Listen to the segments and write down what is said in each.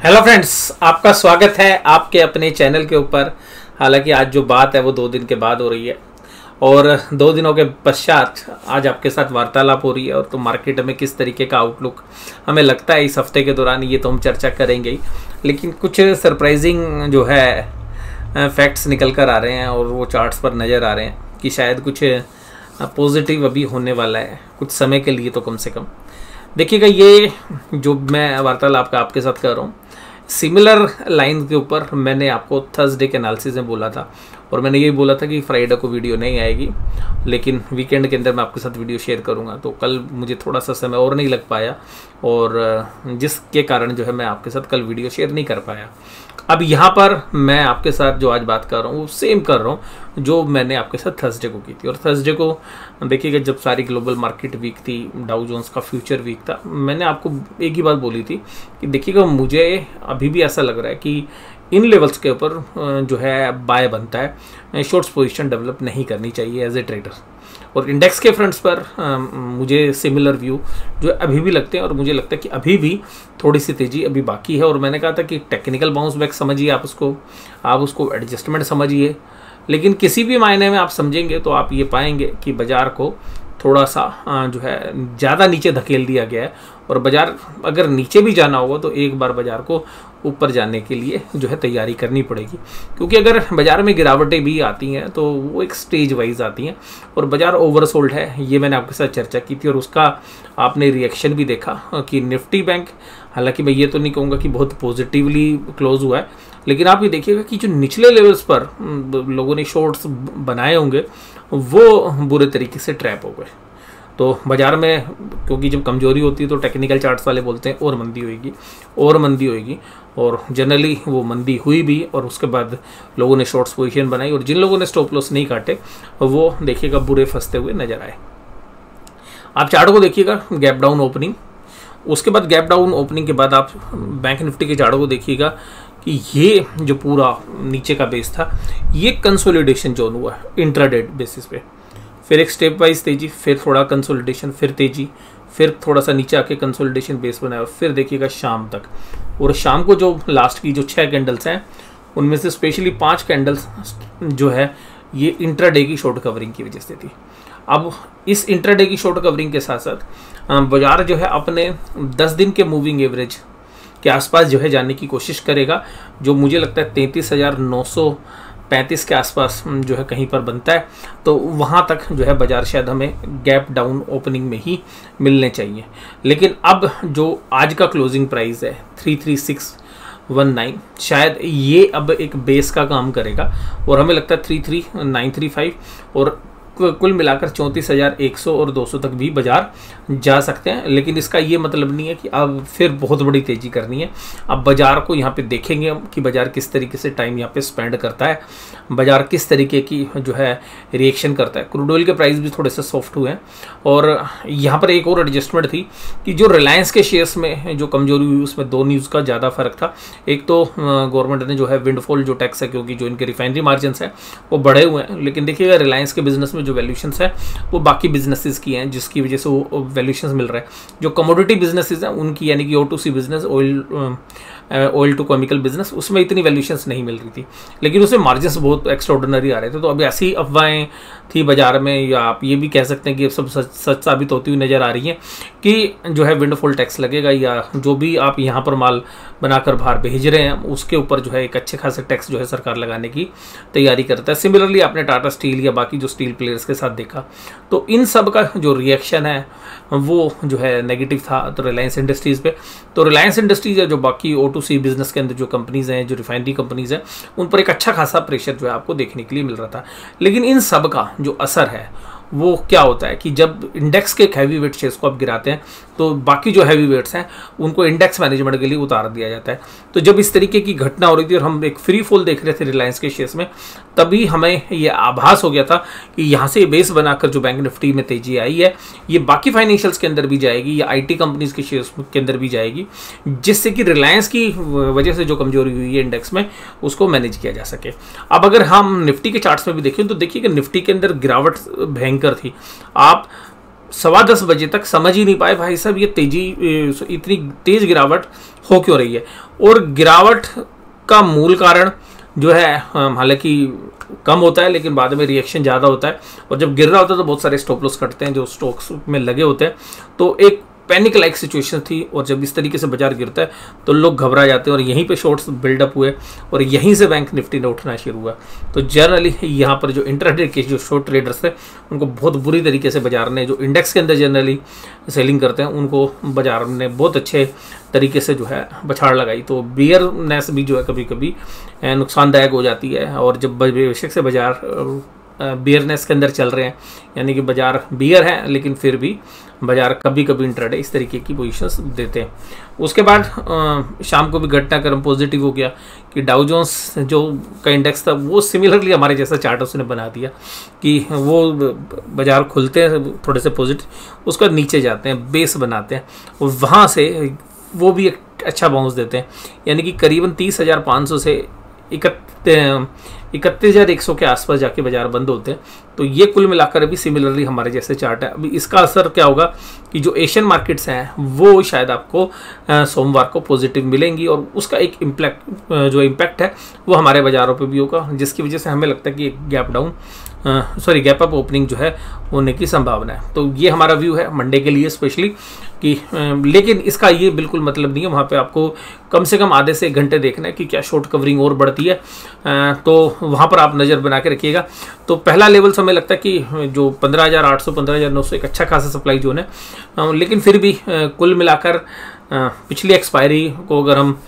Hello friends, आपका स्वागत है आपके अपने चैनल के ऊपर। हालांकि आज जो बात है वो 2 दिन के बाद हो रही है और 2 दिनों के पश्चात आज आपके साथ वार्तालाप हो रही है। और तो मार्केट में किस तरीके का आउटलुक हमें लगता है इस हफ्ते के दौरान, ये तो हम चर्चा करेंगे ही। लेकिन कुछ सरप्राइजिंग जो है फैक्ट्स निकल कर आ रहे हैं और वो चार्ट्स पर नज़र आ रहे हैं कि शायद कुछ पॉजिटिव अभी होने वाला है कुछ समय के लिए तो कम से कम। देखिएगा, ये जो मैं वार्तालाप का आपके साथ कर रहा हूँ सिमिलर लाइन के ऊपर मैंने आपको थर्सडे के एनालिसिस में बोला था और मैंने ये बोला था कि फ्राइडे को वीडियो नहीं आएगी, लेकिन वीकेंड के अंदर मैं आपके साथ वीडियो शेयर करूंगा। तो कल मुझे थोड़ा सा समय और नहीं लग पाया और जिसके कारण जो है मैं आपके साथ कल वीडियो शेयर नहीं कर पाया। अब यहाँ पर मैं आपके साथ जो आज बात कर रहा हूँ वो सेम कर रहा हूँ जो मैंने आपके साथ थर्सडे को की थी। और थर्सडे को देखिएगा, जब सारी ग्लोबल मार्केट वीक थी, डाउ जोन्स का फ्यूचर वीक था, मैंने आपको एक ही बात बोली थी कि देखिएगा मुझे अभी भी ऐसा लग रहा है कि इन लेवल्स के ऊपर जो है बाय बनता है, शॉर्ट्स पोजीशन डेवलप नहीं करनी चाहिए एज ए ट्रेडर। और इंडेक्स के फ्रंट्स पर मुझे सिमिलर व्यू जो अभी भी लगते हैं और मुझे लगता है कि अभी भी थोड़ी सी तेज़ी अभी बाकी है। और मैंने कहा था कि टेक्निकल बाउंस बैक समझिए, आप उसको एडजस्टमेंट समझिए, लेकिन किसी भी मायने में आप समझेंगे तो आप ये पाएंगे कि बाज़ार को थोड़ा सा जो है ज़्यादा नीचे धकेल दिया गया है। और बाज़ार अगर नीचे भी जाना होगा तो एक बार बाज़ार को ऊपर जाने के लिए जो है तैयारी करनी पड़ेगी, क्योंकि अगर बाज़ार में गिरावटें भी आती हैं तो वो एक स्टेज वाइज आती हैं और बाज़ार ओवरसोल्ड है, ये मैंने आपके साथ चर्चा की थी। और उसका आपने रिएक्शन भी देखा कि निफ्टी बैंक, हालांकि मैं ये तो नहीं कहूँगा कि बहुत पॉजिटिवली क्लोज हुआ है, लेकिन आप ये देखिएगा कि जो निचले लेवल्स पर लोगों ने शॉर्ट्स बनाए होंगे वो बुरे तरीके से ट्रैप हो गए। तो बाज़ार में क्योंकि जब कमजोरी होती है तो टेक्निकल चार्ट्स वाले बोलते हैं और मंदी होएगी, और जनरली वो मंदी हुई भी और उसके बाद लोगों ने शॉर्ट्स पोजीशन बनाई और जिन लोगों ने स्टॉप लॉस नहीं काटे वो देखिएगा बुरे फंसते हुए नजर आए। आप चार्ट को देखिएगा, गैप डाउन ओपनिंग, उसके बाद गैप डाउन ओपनिंग के बाद आप बैंक निफ्टी के चार्ट को देखिएगा कि ये जो पूरा नीचे का बेस था ये कंसोलिडेशन जोन हुआ इंट्राडे बेसिस पे, फिर एक स्टेप वाइज तेजी, फिर थोड़ा कंसोलिडेशन, फिर तेजी, फिर थोड़ा सा नीचे आके कंसोलिडेशन बेस बनाया, फिर देखिएगा शाम तक। और शाम को जो लास्ट की जो 6 कैंडल्स हैं उनमें से स्पेशली 5 कैंडल्स जो है ये इंट्राडे की शॉर्ट कवरिंग की वजह से थी। अब इस इंट्राडे की शॉर्ट कवरिंग के साथ साथ बाजार जो है अपने 10 दिन के मूविंग एवरेज के आसपास जो है जाने की कोशिश करेगा, जो मुझे लगता है 33,935 के आसपास जो है कहीं पर बनता है। तो वहाँ तक जो है बाजार शायद हमें गैप डाउन ओपनिंग में ही मिलने चाहिए। लेकिन अब जो आज का क्लोजिंग प्राइस है 33619, शायद ये अब एक बेस का काम करेगा और हमें लगता है 33935 और कुल मिलाकर 34,100 और 200 तक भी बाजार जा सकते हैं। लेकिन इसका ये मतलब नहीं है कि अब फिर बहुत बड़ी तेजी करनी है। अब बाजार को यहाँ पे देखेंगे हम कि बाजार किस तरीके से टाइम यहाँ पे स्पेंड करता है, बाजार किस तरीके की जो है रिएक्शन करता है। क्रूड ऑयल के प्राइस भी थोड़े से सॉफ्ट हुए हैं और यहाँ पर एक और एडजस्टमेंट थी कि जो रिलायंस के शेयर्स में जो कमजोरी हुई उसमें 2 न्यूज़ का ज़्यादा फर्क था। एक तो गवर्नमेंट ने जो है विंडफॉल जो टैक्स है, क्योंकि जो इनके रिफाइनरी मार्जिन है वो बढ़े हुए हैं, लेकिन देखिएगा रिलायंस के बिजनेस में जो वैल्यूशंस है वो बाकी बिजनेसेस की हैं, जिसकी वजह से वो वैल्यूशंस मिल रहा है। जो कमोडिटी बिजनेसेस हैं उनकी, यानी कि O2C business, oil to chemical business, उसमें इतनी वैल्यूशंस नहीं मिल रही थी, लेकिन उसमें मार्जिन्स बहुत एक्स्ट्राऑर्डिनरी आ रहे थे। तो अभी ऐसी अफवाहें थी बाजार में, या आप ये भी कह सकते हैं कि सब सच साबित होती हुई नजर आ रही हैं कि जो है विंडफॉल टैक्स लगेगा, या जो भी आप यहाँ पर माल बनाकर बाहर भेज रहे हैं उसके ऊपर जो है एक अच्छे खासे टैक्स जो है सरकार लगाने की तैयारी करता है। सिमिलरली आपने टाटा स्टील या बाकी जो स्टील प्लेयर्स के साथ देखा, तो इन सब का जो रिएक्शन है वो जो है नेगेटिव था तो रिलायंस इंडस्ट्रीज़ पे। तो रिलायंस इंडस्ट्रीज या जो बाकी O2C बिजनेस के अंदर जो कंपनीज़ हैं, जो रिफाइनरी कंपनीज़ हैं, उन पर एक अच्छा खासा प्रेशर जो है आपको देखने के लिए मिल रहा था। लेकिन इन सब का जो असर है वो क्या होता है कि जब इंडेक्स के हैवी वेट शेयर्स को आप गिराते हैं तो बाकी जो हैवी वेट्स हैं उनको इंडेक्स मैनेजमेंट के लिए उतार दिया जाता है। तो जब इस तरीके की घटना हो रही थी और हम एक फ्री फॉल देख रहे थे रिलायंस के शेयर्स में, तभी हमें ये आभास हो गया था कि यहाँ से बेस बनाकर जो बैंक निफ्टी में तेजी आई है ये बाकी फाइनेंशियल्स के अंदर भी जाएगी या IT कंपनीज के शेयर्स के अंदर भी जाएगी, जिससे कि रिलायंस की वजह से जो कमजोरी हुई है इंडेक्स में उसको मैनेज किया जा सके। अब अगर हम निफ्टी के चार्ट्स में भी देखें तो देखिए कि निफ्टी के अंदर गिरावट भयंकर थी। आप 10:15 बजे तक समझ ही नहीं पाए भाई साहब ये तेजी, इतनी तेज गिरावट हो क्यों रही है। और गिरावट का मूल कारण जो है हालांकि कम होता है लेकिन बाद में रिएक्शन ज़्यादा होता है, और जब गिर रहा होता है तो बहुत सारे स्टॉप लॉस कटते हैं जो स्टॉक्स में लगे होते हैं। तो एक पैनिक लाइक सिचुएशन थी, और जब इस तरीके से बाजार गिरता है तो लोग घबरा जाते हैं और यहीं पे शॉर्ट्स बिल्डअप हुए और यहीं से बैंक निफ्टी ने उठना शुरू हुआ। तो जनरली यहाँ पर जो इंट्राडे के जो शॉर्ट ट्रेडर्स थे उनको बहुत बुरी तरीके से बाजार ने, जो इंडेक्स के अंदर जनरली सेलिंग करते हैं, उनको बाजार ने बहुत अच्छे तरीके से जो है बछाड़ लगाई। तो बियरनेस भी जो है कभी कभी नुकसानदायक हो जाती है, और जब बेशक से बाजार बियरनेस के अंदर चल रहे हैं, यानी कि बाजार बियर है लेकिन फिर भी बाजार कभी कभी इंट्राडे इस तरीके की पोजीशंस देते हैं। उसके बाद शाम को भी घटनाक्रम पॉजिटिव हो गया कि डाउ जोन्स जो का इंडेक्स था वो सिमिलरली हमारे जैसा चार्ट उसने बना दिया कि वो बाजार खुलते हैं थोड़े से पॉजिटिव, उसके बाद नीचे जाते हैं, बेस बनाते हैं, और वहाँ से वो भी एक अच्छा बाउंस देते हैं, यानी कि करीबन 30,500 से 31,100 के आसपास जाके बाजार बंद होते हैं। तो ये कुल मिलाकर अभी सिमिलरली हमारे जैसे चार्ट है। अभी इसका असर क्या होगा कि जो एशियन मार्केट्स हैं वो शायद आपको सोमवार को पॉजिटिव मिलेंगी, और उसका एक इम्पैक्ट है वो हमारे बाजारों पे भी होगा, जिसकी वजह से हमें लगता है कि एक गैप अप ओपनिंग जो है होने की संभावना है। तो ये हमारा व्यू है मंडे के लिए स्पेशली कि लेकिन इसका ये बिल्कुल मतलब नहीं है, वहाँ पे आपको कम से कम आधे से 1 घंटे देखना है कि क्या शॉर्ट कवरिंग और बढ़ती है, तो वहाँ पर आप नज़र बना के रखिएगा। तो पहला लेवल हमें लगता है कि जो 15,800 15,900 एक अच्छा खासा सप्लाई जोन है, लेकिन फिर भी कुल मिलाकर पिछली एक्सपायरी को अगर हम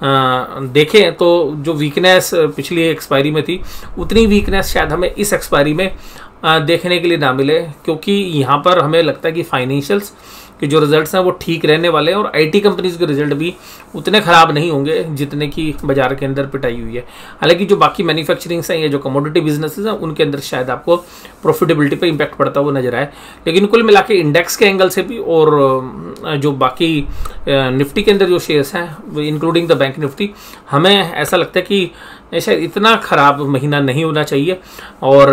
देखें तो जो वीकनेस पिछली एक्सपायरी में थी उतनी वीकनेस शायद हमें इस एक्सपायरी में देखने के लिए ना मिले, क्योंकि यहाँ पर हमें लगता है कि फाइनेंशियल्स के जो रिजल्ट्स हैं वो ठीक रहने वाले हैं, और आईटी कंपनीज के रिजल्ट भी उतने ख़राब नहीं होंगे जितने की बाजार के अंदर पिटाई हुई है। हालांकि जो बाकी मैन्युफैक्चरिंग्स हैं या जो कमोडिटी बिजनेसेस हैं उनके अंदर शायद आपको प्रॉफिटेबिलिटी पे इम्पैक्ट पड़ता हुआ नजर आए, लेकिन कुल मिला के इंडेक्स के एंगल से भी और जो बाकी निफ्टी के अंदर जो शेयर्स हैं इंक्लूडिंग द बैंक निफ्टी, हमें ऐसा लगता है कि शायद इतना ख़राब महीना नहीं होना चाहिए। और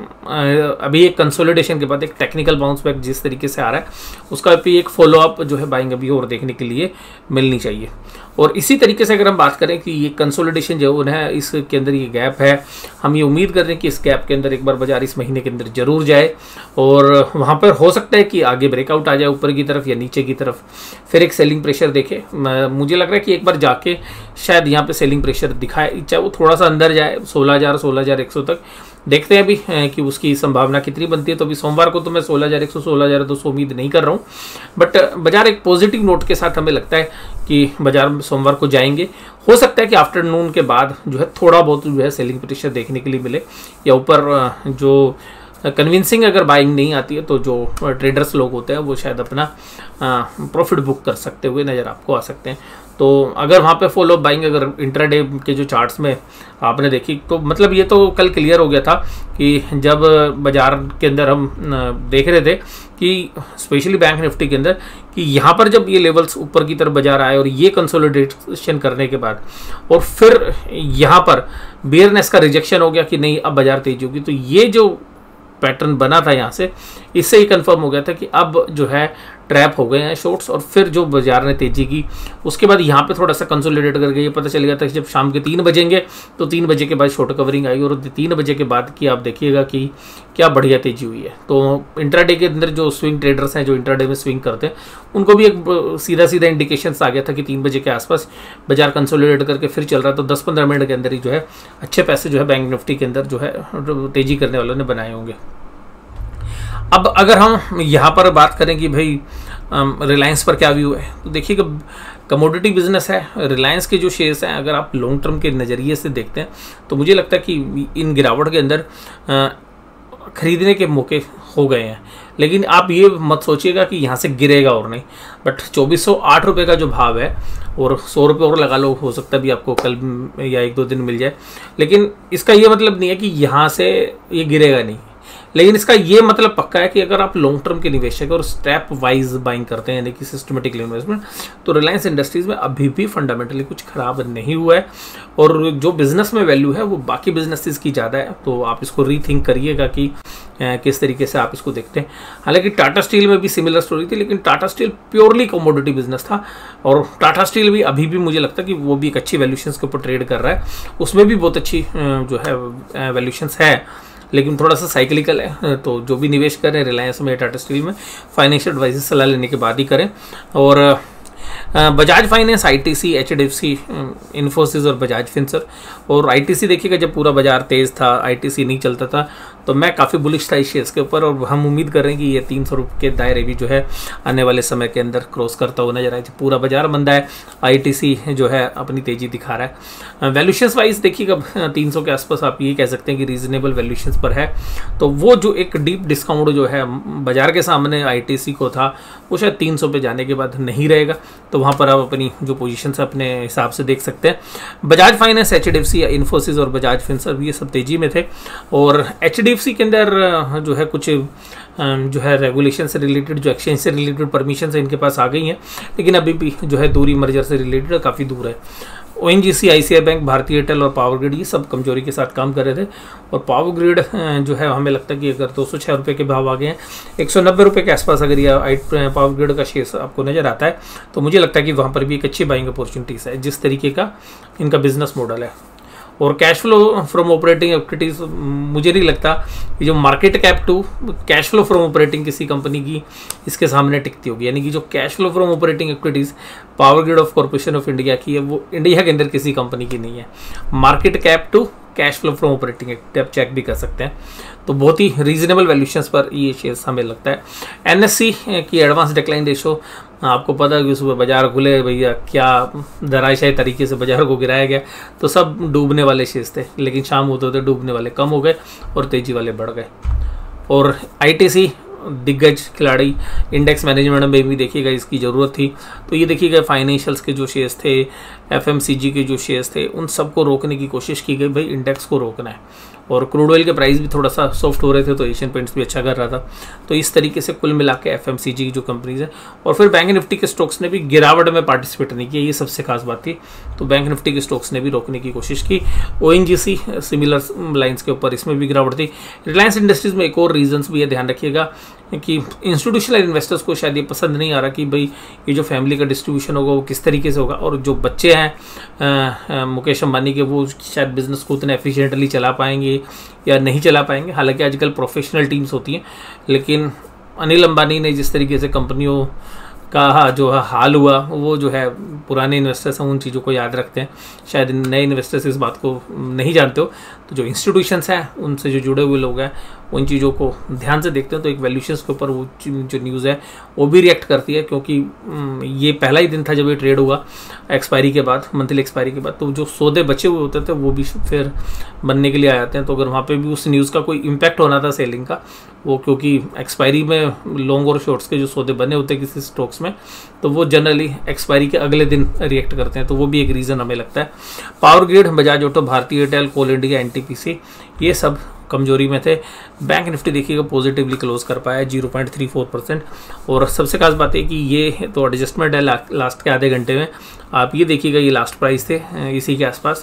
अभी एक कंसोलिडेशन के बाद एक टेक्निकल बाउंस बैक जिस तरीके से आ रहा है उसका भी एक फॉलोअप जो है बाइंग अभी और देखने के लिए मिलनी चाहिए। और इसी तरीके से अगर हम बात करें कि ये कंसोलिडेशन जो है इसके अंदर ये गैप है, हम ये उम्मीद कर रहे हैं कि इस गैप के अंदर एक बार बाजार इस महीने के अंदर जरूर जाए, और वहाँ पर हो सकता है कि आगे ब्रेकआउट आ जाए ऊपर की तरफ या नीचे की तरफ, फिर एक सेलिंग प्रेशर देखे। मुझे लग रहा है कि एक बार जाके शायद यहाँ पे सेलिंग प्रेशर दिखाए, चाहे वो थोड़ा सा अंदर जाए 16,000 16,100 तक, देखते हैं अभी कि उसकी संभावना कितनी बनती है। तो अभी सोमवार को तो मैं 16,100 16,200 उम्मीद नहीं कर रहा हूँ, बट बाजार एक पॉजिटिव नोट के साथ हमें लगता है कि बाजार सोमवार को जाएंगे। हो सकता है कि आफ्टरनून के बाद जो है थोड़ा बहुत जो है सेलिंग प्रेशर देखने के लिए मिले, या ऊपर जो कन्विंसिंग अगर बाइंग नहीं आती है तो जो ट्रेडर्स लोग होते हैं वो शायद अपना प्रॉफिट बुक कर सकते हुए नज़र आपको आ सकते हैं। तो अगर वहाँ पे फॉलो बाइंग अगर इंट्राडे के जो चार्ट्स में आपने देखी तो मतलब ये तो कल क्लियर हो गया था कि जब बाजार के अंदर हम देख रहे थे कि स्पेशली बैंक निफ्टी के अंदर कि यहाँ पर जब ये लेवल्स ऊपर की तरफ बाजार आए और ये कंसोलिडेशन करने के बाद और फिर यहाँ पर बियरनेस का रिजेक्शन हो गया कि नहीं अब बाजार तेज होगी, तो ये जो पैटर्न बना था यहाँ से, इससे ही कंफर्म हो गया था कि अब जो है ट्रैप हो गए हैं शॉर्ट्स। और फिर जो बाजार ने तेजी की उसके बाद यहाँ पे थोड़ा सा कंसोलिडेट करके ये पता चल गया था कि जब शाम के 3 बजेंगे तो 3 बजे के बाद शॉर्ट कवरिंग आई, और 3 बजे के बाद की आप देखिएगा कि क्या बढ़िया तेजी हुई है। तो इंट्राडे के अंदर जो स्विंग ट्रेडर्स हैं जो इंट्राडे में स्विंग करते हैं उनको भी एक सीधा सीधा इंडिकेशन आ गया था कि 3 बजे के आसपास बाजार कंसोलिडेट करके फिर चल रहा, तो 10-15 मिनट के अंदर ही जो है अच्छे पैसे जो है बैंक निफ्टी के अंदर जो है तेजी करने वालों ने बनाए होंगे। अब अगर हम यहाँ पर बात करें कि भाई रिलायंस पर क्या व्यू है, तो देखिए कमोडिटी बिजनेस है, रिलायंस के जो शेयर्स हैं अगर आप लॉन्ग टर्म के नज़रिए से देखते हैं तो मुझे लगता है कि इन गिरावट के अंदर खरीदने के मौके हो गए हैं। लेकिन आप ये मत सोचिएगा कि यहाँ से गिरेगा और नहीं, बट 2408 रुपये का जो भाव है और 100 रुपये और लगा लो, हो सकता है भी आपको कल या 1-2 दिन मिल जाए, लेकिन इसका ये मतलब नहीं है कि यहाँ से ये गिरेगा नहीं। लेकिन इसका ये मतलब पक्का है कि अगर आप लॉन्ग टर्म के निवेशक और स्टेप वाइज बाइंग करते हैं यानी कि सिस्टमेटिक इन्वेस्टमेंट, तो रिलायंस इंडस्ट्रीज में अभी भी फंडामेंटली कुछ खराब नहीं हुआ है, और जो बिजनेस में वैल्यू है वो बाकी बिजनेसेस की ज़्यादा है। तो आप इसको रीथिंक करिएगा कि किस तरीके से आप इसको देखते हैं। हालांकि टाटा स्टील में भी सिमिलर स्टोरी थी, लेकिन Tata steel purely commodity business था और टाटा स्टील भी अभी भी मुझे लगता है कि वो भी एक अच्छी वैल्यूशंस के ऊपर ट्रेड कर रहा है, उसमें भी बहुत अच्छी जो है वैल्यूशंस है, लेकिन थोड़ा सा साइक्लिकल है। तो जो भी निवेश करें रिलायंस में, टाटा स्टील में, फाइनेंशियल एडवाइजर सलाह लेने के बाद ही करें। और Bajaj finance, ITC, HDFC, Infosys और बजाज फिनसर। और आईटीसी देखिएगा जब पूरा बाजार तेज था, आईटीसी नहीं चलता था, तो मैं काफ़ी बुलिश था इस शेयर्स के ऊपर और हम उम्मीद कर रहे हैं कि ये 300 रुपये के दायरे भी जो है आने वाले समय के अंदर क्रॉस करता हुआ नजर आए। पूरा बाजार मंदा है, आईटीसी जो है अपनी तेजी दिखा रहा है। वैल्यूशंस वाइज देखिएगा 300 के आसपास आप ये कह सकते हैं कि रीजनेबल वैल्यूशंस पर है। तो वो जो एक डीप डिस्काउंट जो है बाजार के सामने आईटीसी को था, वो शायद 300 पे जाने के बाद नहीं रहेगा। तो वहाँ पर आप अपनी जो पोजीशन अपने हिसाब से देख सकते हैं। बजाज फाइनेंस, एचडीएफसी, इन्फोसिस और बजाज फिनसर भी ये सब तेजी में थे। और एचडीएफसी के अंदर जो है कुछ जो है रेगुलेशन से रिलेटेड, जो एक्सचेंज से रिलेटेड परमिशन से इनके पास आ गई हैं, लेकिन अभी भी जो है दूरी मर्जर से रिलेटेड काफ़ी दूर है। ONGC, ICI bank, Bhartiya Airtel और पावर ग्रिड ये सब कमजोरी के साथ काम कर रहे थे। और पावर ग्रिड जो है हमें लगता है कि अगर 206 रुपये के भाव आ गए हैं, 190 रुपये के आसपास अगर ये पावर ग्रिड का शेयर आपको नजर आता है, तो मुझे लगता है कि वहाँ पर भी एक अच्छी बाइंग अपॉर्चुनिटीज है जिस तरीके का इनका बिजनेस मॉडल है। और cash flow from operating activities, मुझे नहीं लगता कि जो market cap to cash flow from operating किसी कंपनी की इसके सामने टिकती होगी। यानी कि जो cash flow from operating activities power grid of corporation of India की है, वो इंडिया के अंदर किसी कंपनी की नहीं है। Market cap to cash flow from operating activity आप चेक भी कर सकते हैं। तो बहुत ही रीजनेबल वैल्यूशंस पर ये शेयर्स हमें लगता है। एनएससी की एडवांस डिक्लाइन रेशो, आपको पता है कि सुबह बाजार खुले भैया क्या धराशायी तरीके से बाजार को गिराया गया, तो सब डूबने वाले शेयर्स थे, लेकिन शाम होते होते डूबने वाले कम हो गए और तेजी वाले बढ़ गए। और आईटीसी दिग्गज खिलाड़ी, इंडेक्स मैनेजमेंट में भी देखिएगा इसकी ज़रूरत थी। तो ये देखिएगा फाइनेंशियल्स के जो शेयर्स थे, एफएमसीजी के जो शेयर्स थे, उन सबको रोकने की कोशिश की गई, भाई इंडेक्स को रोकना है। और क्रूड ऑयल के प्राइस भी थोड़ा सा सॉफ्ट हो रहे थे, तो एशियन पेंट्स भी अच्छा कर रहा था। तो इस तरीके से कुल मिला के एफएमसीजी की जो कंपनीज है, और फिर बैंक निफ्टी के स्टॉक्स ने भी गिरावट में पार्टिसिपेट नहीं किया, ये सबसे खास बात थी। तो बैंक निफ्टी के स्टॉक्स ने भी रोकने की कोशिश की। ओएनजीसी सिमिलर लाइन्स के ऊपर, इसमें भी गिरावट थी। रिलायंस इंडस्ट्रीज में एक और रीजन्स भी है, ध्यान रखिएगा कि इंस्टीट्यूशनल इन्वेस्टर्स को शायद ये पसंद नहीं आ रहा कि भाई ये जो फैमिली का डिस्ट्रीब्यूशन होगा वो किस तरीके से होगा। और जो बच्चे हैं मुकेश अंबानी के, वो शायद बिजनेस को उतने एफिशिएंटली चला पाएंगे या नहीं चला पाएंगे। हालांकि आजकल प्रोफेशनल टीम्स होती हैं, लेकिन अनिल अंबानी ने जिस तरीके से कंपनियों का जो हाल हुआ, वो जो है पुराने इन्वेस्टर्स हैं उन चीज़ों को याद रखते हैं, शायद नए इन्वेस्टर्स इस बात को नहीं जानते हो। तो जो इंस्टीट्यूशंस हैं, उनसे जो जुड़े हुए लोग हैं, उन चीज़ों को ध्यान से देखते हैं। तो एक वैल्यूशंस के ऊपर वो जो न्यूज़ है वो भी रिएक्ट करती है, क्योंकि ये पहला ही दिन था जब ये ट्रेड हुआ एक्सपायरी के बाद, मंथली एक्सपायरी के बाद। तो जो सौदे बचे हुए होते थे वो भी फिर बनने के लिए आ जाते हैं। तो अगर वहाँ पे भी उस न्यूज़ का कोई इम्पैक्ट होना था सेलिंग का, वो क्योंकि एक्सपायरी में लॉन्ग और शॉर्ट्स के जो सौदे बने होते हैं किसी स्टॉक्स में, तो वो जनरली एक्सपायरी के अगले दिन रिएक्ट करते हैं। तो वो भी एक रीज़न हमें लगता है। Power grid, Bajaj auto, Bhartiya Airtel, coal India, NTPC, ये सब कमजोरी में थे। बैंक निफ्टी देखिएगा पॉजिटिवली क्लोज कर पाया 0.34%। और सबसे खास बात है कि ये तो एडजस्टमेंट है लास्ट के आधे घंटे में। आप ये देखिएगा, ये लास्ट प्राइस थे इसी के आसपास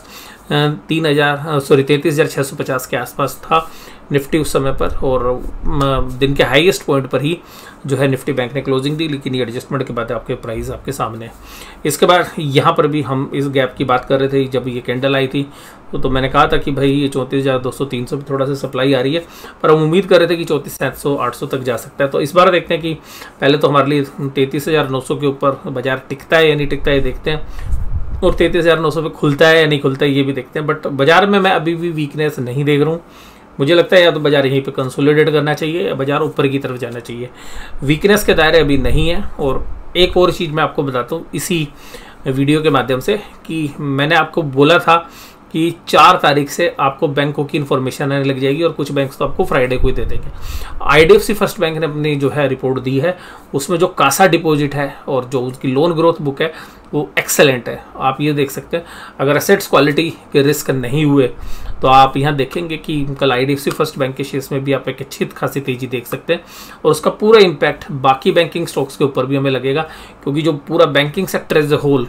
33,650 के आसपास था निफ्टी उस समय पर, और दिन के हाईएस्ट पॉइंट पर ही जो है निफ्टी बैंक ने क्लोजिंग दी। लेकिन ये एडजस्टमेंट के बाद आपके प्राइस आपके सामने है। इसके बाद यहाँ पर भी हम इस गैप की बात कर रहे थे जब ये कैंडल आई थी, तो मैंने कहा था कि भाई ये 34,200-300 थोड़ा सा सप्लाई आ रही है, पर हम उम्मीद कर रहे थे कि 34,700-800 तक जा सकता है। तो इस बार देखते हैं कि पहले तो हमारे लिए 33,900 के ऊपर बाजार टिकता है या नहीं टिकता है, देखते हैं। और 33,900 पे खुलता है या नहीं खुलता है ये भी देखते हैं। बट बाजार में मैं अभी भी वीकनेस नहीं देख रहा हूँ। मुझे लगता है या तो बाजार यहीं पे कंसोलिडेट करना चाहिए या बाजार ऊपर की तरफ जाना चाहिए। वीकनेस के दायरे अभी नहीं है। और एक और चीज़ मैं आपको बताता हूँ इसी वीडियो के माध्यम से, कि मैंने आपको बोला था कि 4 तारीख से आपको बैंकों की इन्फॉर्मेशन आने लग जाएगी, और कुछ बैंक्स तो आपको फ्राइडे को ही दे देंगे। आईडीएफसी फर्स्ट बैंक ने अपनी जो है रिपोर्ट दी है, उसमें जो कासा डिपॉजिट है और जो उसकी लोन ग्रोथ बुक है वो एक्सेलेंट है। आप ये देख सकते हैं, अगर एसेट्स क्वालिटी के रिस्क नहीं हुए तो आप यहाँ देखेंगे कि कल आईडीएफसी फर्स्ट बैंक के शेयर्स में भी आप एक अच्छी खासी तेजी देख सकते हैं। और उसका पूरा इम्पैक्ट बाकी बैंकिंग स्टॉक्स के ऊपर भी हमें लगेगा, क्योंकि जो पूरा banking sector as a whole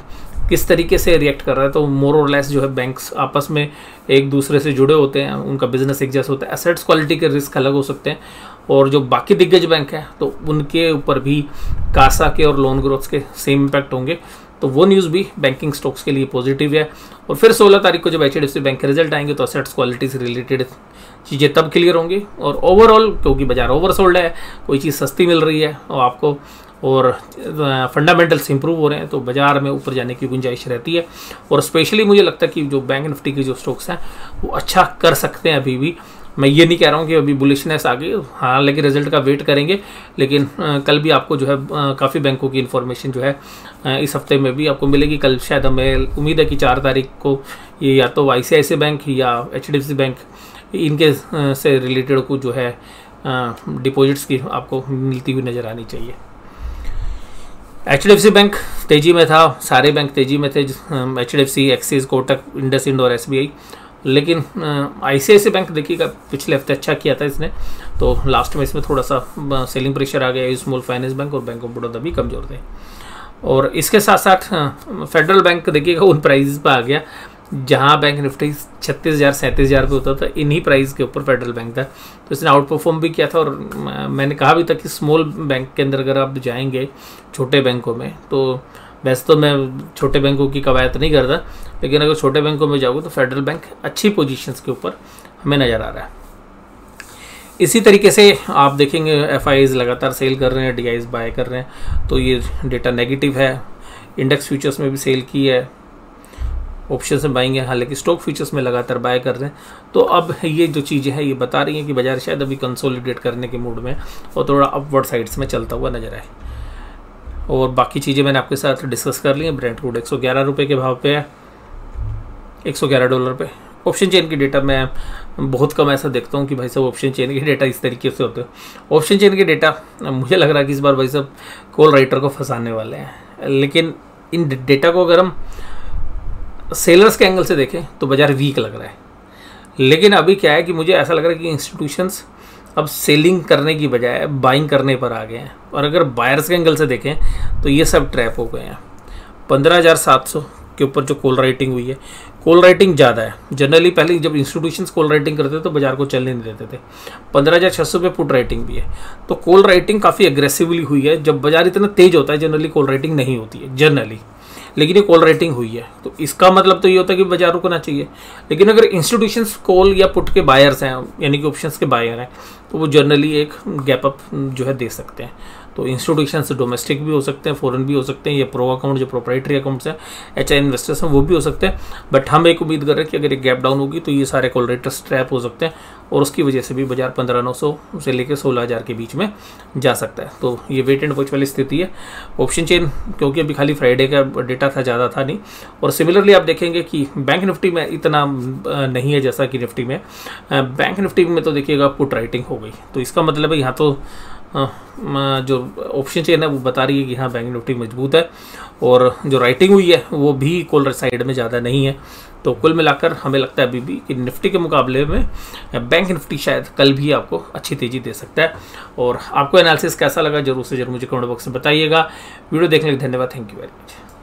किस तरीके से रिएक्ट कर रहा है। तो मोर और लेस जो है बैंक्स आपस में एक दूसरे से जुड़े होते हैं, उनका बिजनेस एक जैसा होता है, एसेट्स क्वालिटी के रिस्क अलग हो सकते हैं। और जो बाकी दिग्गज बैंक हैं तो उनके ऊपर भी कासा के और लोन ग्रोथ के सेम इम्पैक्ट होंगे। तो वो न्यूज़ भी बैंकिंग स्टॉक्स के लिए पॉजिटिव है। और फिर 16 तारीख को जब HDFC बैंक के रिजल्ट आएंगे तो असेट्स क्वालिटी से रिलेटेड चीज़ें तब क्लियर होंगी। और ओवरऑल क्योंकि बाजार ओवरसोल्ड है, कोई चीज़ सस्ती मिल रही है और आपको और फंडामेंटल्स इंप्रूव हो रहे हैं तो बाजार में ऊपर जाने की गुंजाइश रहती है। और स्पेशली मुझे लगता है कि जो बैंक निफ्टी के जो स्टॉक्स हैं वो अच्छा कर सकते हैं अभी भी। मैं ये नहीं कह रहा हूँ कि अभी बुलिशनेस आ गई, हालांकि रिजल्ट का वेट करेंगे, लेकिन कल भी आपको जो है काफ़ी बैंकों की इन्फॉर्मेशन जो है इस हफ्ते में भी आपको मिलेगी। कल शायद हमें उम्मीद है कि 4 तारीख को ये या तो ICICI बैंक या HDFC बैंक इनके से रिलेटेड को जो है डिपॉजिट्स की आपको मिलती हुई नज़र आनी चाहिए। HDFC बैंक तेज़ी में था, सारे बैंक तेज़ी में थे, HDFC, एक्सिस, कोटक, इंडसइंड और SBI। लेकिन ICICI बैंक देखिएगा पिछले हफ्ते अच्छा किया था इसने, तो लास्ट में इसमें थोड़ा सा सेलिंग प्रेशर आ गया। स्मॉल फाइनेंस बैंक और बैंक ऑफ बड़ौदा भी कमज़ोर थे। और इसके साथ साथ फेडरल बैंक देखिएगा उन प्राइस पर आ गया जहां बैंक निफ्टी 36,000 37,000 पे होता था, इन्हीं प्राइस के ऊपर फेडरल बैंक था, तो इसने आउट परफॉर्म भी किया था। और मैंने कहा भी था कि स्मॉल बैंक के अंदर अगर आप जाएंगे छोटे बैंकों में, तो वैसे तो मैं छोटे बैंकों की कवायद नहीं करता, लेकिन अगर छोटे बैंकों में जाओगे तो फेडरल बैंक अच्छी पोजीशंस के ऊपर हमें नज़र आ रहा है। इसी तरीके से आप देखेंगे FIIs लगातार सेल कर रहे हैं, DIs बाय कर रहे हैं, तो ये डेटा नेगेटिव है। इंडेक्स फ्यूचर्स में भी सेल की है, ऑप्शन से बाइंग है, हालांकि स्टॉक फ्यूचर्स में लगातार बाय कर रहे हैं। तो अब ये जो चीज़ें हैं ये बता रही हैं कि बाजार शायद अभी कंसोलिडेट करने के मूड में और थोड़ा अपवर्ड साइड्स में चलता हुआ नजर आए। और बाकी चीज़ें मैंने आपके साथ डिस्कस कर ली हैं। ब्रेंट क्रूड 111 रुपये के भाव पे है, $111 पे। ऑप्शन चेन की डेटा मैं बहुत कम ऐसा देखता हूँ कि भाई साहब ऑप्शन चेन के डेटा इस तरीके से होते हैं। ऑप्शन चेन के डेटा मुझे लग रहा है कि इस बार भाई साहब कॉल राइटर को फंसाने वाले हैं। लेकिन इन डेटा को अगर हम सेलर्स के एंगल से देखें तो बाजार वीक लग रहा है। लेकिन अभी क्या है कि मुझे ऐसा लग रहा है कि इंस्टीट्यूशंस अब सेलिंग करने की बजाय बाइंग करने पर आ गए हैं। और अगर बायर्स के एंगल से देखें तो ये सब ट्रैप हो गए हैं। 15,700 के ऊपर जो कॉल राइटिंग हुई है, कॉल राइटिंग ज़्यादा है। जनरली पहले जब इंस्टीट्यूशंस कॉल राइटिंग करते थे तो बाजार को चलने नहीं देते थे। 15,600 पे पुट राइटिंग भी है, तो कॉल राइटिंग काफ़ी एग्रेसिवली हुई है। जब बाजार इतना तेज होता है जनरली कॉल राइटिंग नहीं होती है जनरली, लेकिन ये कॉल राइटिंग हुई है, तो इसका मतलब तो ये होता है कि बाजार रुकना चाहिए। लेकिन अगर इंस्टीट्यूशंस कॉल या पुट के बायर्स हैं, यानी कि ऑप्शंस के बायर हैं, तो वो जनरली एक गैप अप जो है दे सकते हैं। तो इंस्टीट्यूशंस डोमेस्टिक भी हो सकते हैं, फॉरेन भी हो सकते हैं, ये प्रो अकाउंट जो प्रोप्राइटरी अकाउंट्स हैं, HI इन्वेस्टर्स हैं, वो भी हो सकते हैं। बट हम एक उम्मीद कर रहे हैं कि अगर एक गैप डाउन होगी तो ये सारे कॉल राइटर्स ट्रैप हो सकते हैं और उसकी वजह से भी बाजार 15,900 से लेकर 16,000 के बीच में जा सकता है। तो ये वेट एंड वॉच वाली स्थिति है। ऑप्शन चेन क्योंकि अभी खाली फ्राइडे का डेटा था, ज़्यादा था नहीं। और सिमिलरली आप देखेंगे कि बैंक निफ्टी में इतना नहीं है जैसा कि निफ्टी में। बैंक निफ्टी में तो देखिएगा पुट राइटिंग हो गई, तो इसका मतलब है यहाँ तो जो ऑप्शन चेन है वो बता रही है कि हाँ बैंक निफ्टी मजबूत है। और जो राइटिंग हुई है वो भी कॉल साइड में ज़्यादा नहीं है। तो कुल मिलाकर हमें लगता है अभी भी कि निफ्टी के मुकाबले में बैंक निफ्टी शायद कल भी आपको अच्छी तेज़ी दे सकता है। और आपको एनालिसिस कैसा लगा जरूर से जरूर मुझे कमेंट बॉक्स में बताइएगा। वीडियो देखने के लिए धन्यवाद। Thank you very much.